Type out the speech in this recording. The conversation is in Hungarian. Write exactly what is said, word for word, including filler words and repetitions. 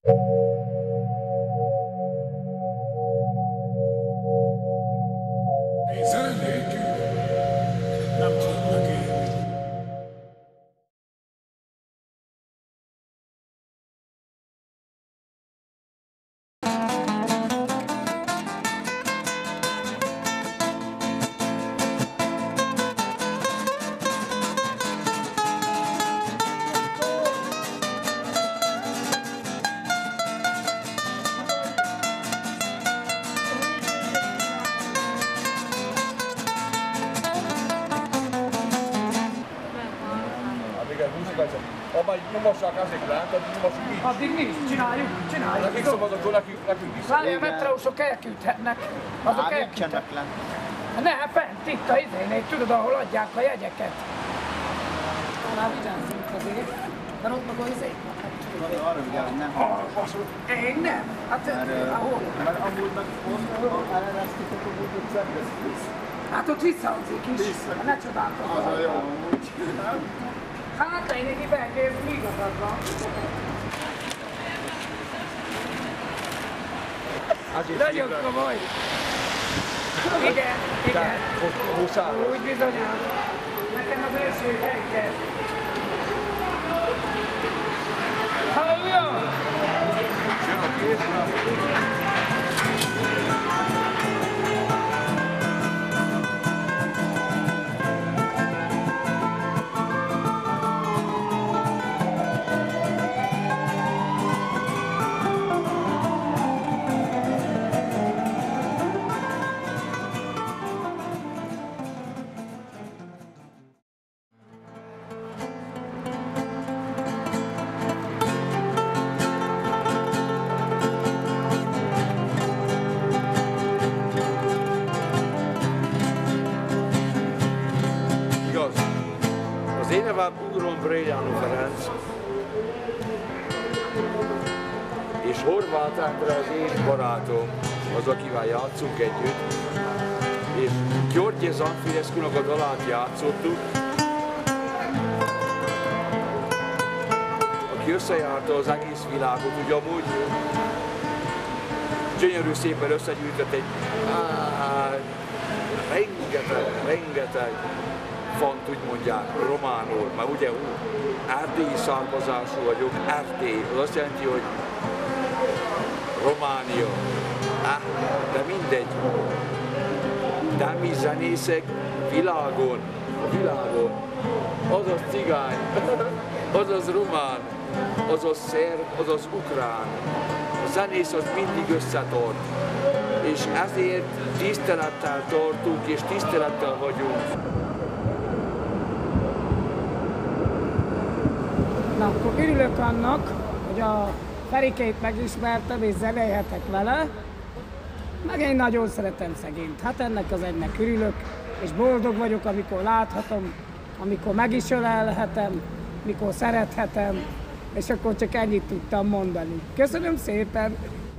Zene nélkül nem tudnak élni. Abban így nyomossák ezek lent, addig nyomossuk így. Addig mi is csináljuk, csináljuk. Nekik szabad, akkor nekünk, nekünk is. Várj, a metrósok elküldhetnek. Azok Már elküldhetnek. nincsenek lent. Ne, fent, itt a izénél, tudod, ahol adják a jegyeket. Már vigyázzunk azért, mert ott maga izé. Arra vigyál, hogy nem. Én nem. Hát, ahol? Mert amúgy meg most eleresztik, akkor úgy utcán, ez visz. Hát ott visszahangzik is. Hát ne csodálkozz. Az a jó, amúgy. Hát lényegi belgér, igazad van. Nagyon komoly. Igen, igen. Úgy bizonyám. Nekem az első helykel. Halleluja! Az én nevem Ugron Brejánó Ferenc, és Horváth Endre az én barátom, az, akivel játszunk együtt, és György Zanfirescu-nak a dalát játszottuk, aki összejárta az egész világot, ugye amúgy gyönyörű szépen összegyűjtött egy á, rengeteg, rengeteg fant, úgy mondják, románul, mert ugye erdélyi származású vagyok, Erdély, az azt jelenti, hogy Románia. Ah, de mindegy. De mi zenészek világon, a világon, azaz cigány, azaz román, azaz szerb, azaz ukrán. A zenész az mindig összetart. És ezért tisztelettel tartunk, és tisztelettel vagyunk. Na, akkor örülök annak, hogy a Ferikét megismertem és zenélhetek vele, meg én nagyon szeretem szegényt. Hát ennek az egynek örülök, és boldog vagyok, amikor láthatom, amikor meg is ölelhetem, mikor szerethetem, és akkor csak ennyit tudtam mondani. Köszönöm szépen!